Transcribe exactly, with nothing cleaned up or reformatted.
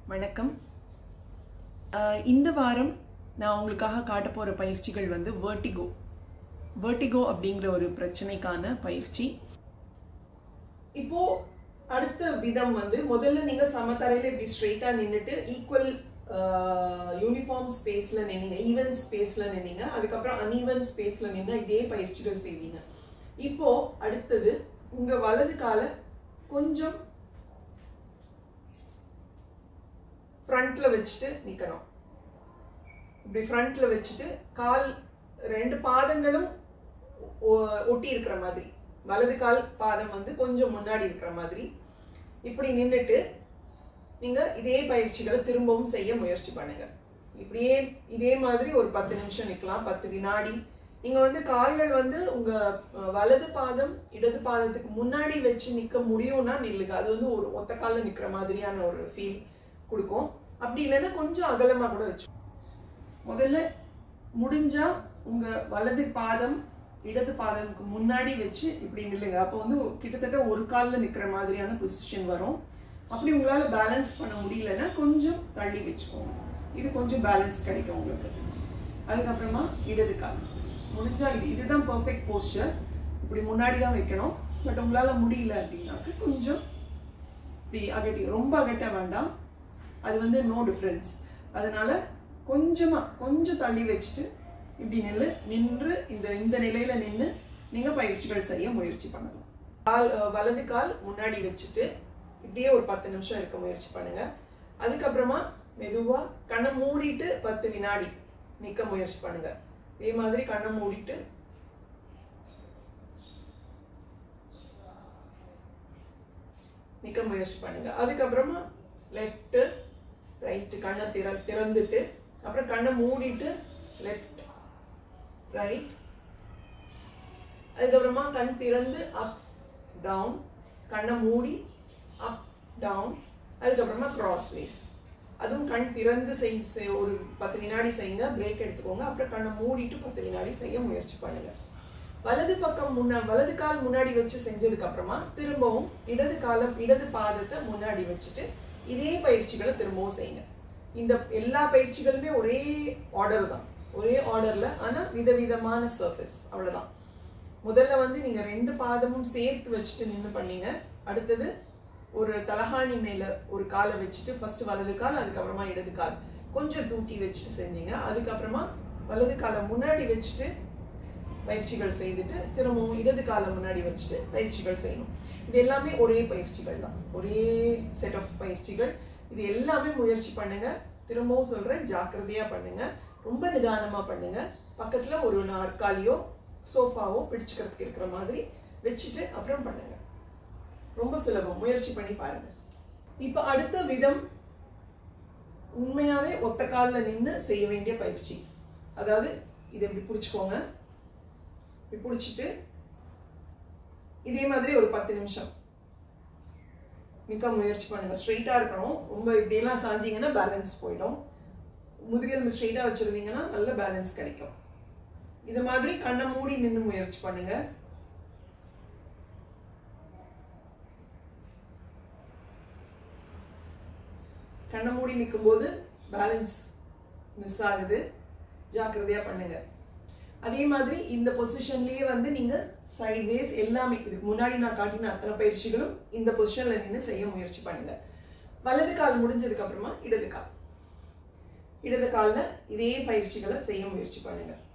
வணக்கம். இந்த வாரம் நான் உங்களுக்காக காட்ட போற பயிற்சிகள் வந்து வெர்டிகோ. வெர்டிகோ அப்படிங்கிற ஒரு பிரச்சனைக்கான பயிற்சி. இப்போ அடுத்த விதம் வந்து முதல்ல நீங்க சமதரையில இப்படி ஸ்ட்ரெயிட்டா நின்னுட்டு ஈக்குவல் யூனிஃபார்ம் ஸ்பேஸ்ல நின்னீங்க, ஈவன் ஸ்பேஸ்ல நின்னீங்க. அதுக்கப்புறம் அன்ஈவன் ஸ்பேஸ்ல நின்று இதே பயிற்சிகள் செய்வீங்க. இப்போ அடுத்தது உங்க வலது காலை கொஞ்சம் ஃப்ரண்ட்ல வச்சுட்டு நிக்கணும். இப்படி ஃப்ரண்ட்ல வச்சுட்டு கால் ரெண்டு பாதங்களும் ஒட்டி இருக்கிற மாதிரி, வலது கால் பாதம் வந்து கொஞ்சம் முன்னாடி இருக்கிற மாதிரி இப்படி நின்றுட்டு நீங்க இதே பயிற்சிகளை திரும்பவும் செய்ய முயற்சி பண்ணுங்க. இப்படியே இதே மாதிரி ஒரு பத்து நிமிஷம் நிக்கலாம், பத்து வினாடி. நீங்க வந்து கால்கள் வந்து உங்க வலது பாதம் இடது பாதத்துக்கு முன்னாடி வச்சு நிக்க முடியும்னா நில்லுங்க. அது வந்து ஒரு ஒத்த கால்ல நிக்கிற மாதிரியான ஒரு ஃபீல் கொடுக்கும். அப்படி இல்லைன்னா கொஞ்சம் அகலமா கூட வச்சு முதல்ல முடிஞ்சா உங்க வலது பாதம் இடது பாதத்துக்கு முன்னாடி வச்சு இப்படி நில்லுங்க. அப்போ வந்து கிட்டத்தட்ட ஒரு காலில் நிற்கிற மாதிரியான பொசிஷன் வரும். அப்படி உங்களால் பேலன்ஸ் பண்ண முடியலன்னா கொஞ்சம் தள்ளி வச்சுக்கோங்க. இது கொஞ்சம் பேலன்ஸ் கிடைக்கும் உங்களுக்கு. அதுக்கப்புறமா இடது கால் முடிஞ்சா இது இதுதான் பர்ஃபெக்ட் போஸ்டர். இப்படி முன்னாடி தான் வைக்கணும். பட் உங்களால் முடியல அப்படின்னாக்க கொஞ்சம் இப்படி அகட்டி, ரொம்ப அகட்ட வேண்டாம், அது வந்து நோ டிஃப்ரென்ஸ். அதனால கொஞ்சமா கொஞ்சம் தள்ளி வச்சுட்டு இப்படி நின்று நின்று இந்த இந்த நிலையில நின்று நீங்க பயிற்சிகள் செய்ய முயற்சி பண்ணலாம். கால் வலது கால் முன்னாடி வச்சுட்டு இப்படியே ஒரு பத்து நிமிஷம் இருக்க முயற்சி பண்ணுங்க. அதுக்கப்புறமா மெதுவா கண்ணை மூடிட்டு பத்து வினாடி நிக்க முயற்சி பண்ணுங்க. இதே மாதிரி கண்ணை மூடிட்டு நிக்க முயற்சி பண்ணுங்க. அதுக்கப்புறமா லெஃப்ட் ரைட் கண்ணை திற திறந்துட்டு அப்புறம் கண்ணை மூடிட்டு லெஃப்ட் ரைட், அதுக்கப்புறமா கண் திறந்து அப் டவுன், கண்ணை மூடி அப் டவுன், அதுக்கப்புறமா கிராஸ் வேஸ். அதுவும் கண் திறந்து செய் ஒரு பத்து வினாடி செய்யுங்க, பிரேக் எடுத்துக்கோங்க. அப்புறம் கண்ணை மூடிட்டு பத்து வினாடி செய்ய முயற்சி பண்ணுங்க. வலது பக்கம் முன்னா வலது கால் முன்னாடி வச்சு செஞ்சதுக்கு அப்புறமா திரும்பவும் இடது காலம் இடது பாதத்தை முன்னாடி வச்சுட்டு இதே பயிற்சிகளை திரும்பவும் செய்யுங்க. இந்த எல்லா பயிற்சிகளுமே ஒரே ஆர்டர் தான், ஒரே ஆர்டர்ல, ஆனா விதவிதமான சர்ஃபேஸ், அவ்வளவுதான். முதல்ல வந்து நீங்க ரெண்டு பாதமும் சேர்த்து வச்சுட்டு நின்று பண்ணீங்க. அடுத்தது ஒரு தலகாணி மேல ஒரு காலை வச்சுட்டு ஃபர்ஸ்ட் வலது கால், அதுக்கப்புறமா இடது கால் கொஞ்சம் தூக்கி வச்சுட்டு செஞ்சீங்க. அதுக்கப்புறமா வலது காலை முன்னாடி வச்சுட்டு பயிற்சிகள் செய்துட்டு திரும்பவும் இடது காலை முன்னாடி வச்சுட்டு பயிற்சிகள் செய்யணும். இது எல்லாமே ஒரே பயிற்சிகள் தான், ஒரே செட் ஆஃப் பயிற்சிகள். இது எல்லாமே முயற்சி பண்ணுங்க. திரும்பவும் சொல்றேன், ஜாக்கிரதையா பண்ணுங்க, ரொம்ப நிதானமா பண்ணுங்க. பக்கத்துல ஒரு நாற்காலியோ சோஃபாவோ பிடிச்சுக்கிறதுக்கு இருக்கிற மாதிரி வச்சுட்டு அப்புறம் பண்ணுங்க. ரொம்ப சுலபம், முயற்சி பண்ணி பாருங்க. இப்ப அடுத்த விதம் உண்மையாவே ஒத்த காலில் நின்று செய்ய வேண்டிய பயிற்சி. அதாவது இதை இப்படி பிடிச்சுக்கோங்க, இப்படி பிடிச்சிட்டு இதே மாதிரி ஒரு பத்து நிமிஷம் நிற்க முயற்சி பண்ணுங்க. ஸ்ட்ரெயிட்டா இருக்கணும். ரொம்ப இப்படியெல்லாம் சாஞ்சிங்கன்னா பேலன்ஸ் போயிடும். முதுகெலும்பு ஸ்ட்ரெயிட்டா வச்சிருந்தீங்கன்னா நல்ல பேலன்ஸ் கிடைக்கும். இது மாதிரி கண்ணை மூடி நின்று முயற்சி பண்ணுங்க. கண்ணை மூடி நிற்கும் போது பேலன்ஸ் மிஸ் ஆகுது, ஜாக்கிரதையா பண்ணுங்க. அதே மாதிரி இந்த பொசிஷன்லயே வந்து நீங்க சைட்வேஸ் எல்லாமே இதுக்கு முன்னாடி நான் காட்டின அத்தனை பயிற்சிகளும் இந்த பொசிஷன்ல நின்று செய்ய முயற்சி பண்ணுங்க. வலது கால் முடிஞ்சதுக்கு அப்புறமா இடது கால், இடது கால்ல இதே பயிற்சிகளை செய்ய முயற்சி பண்ணுங்க.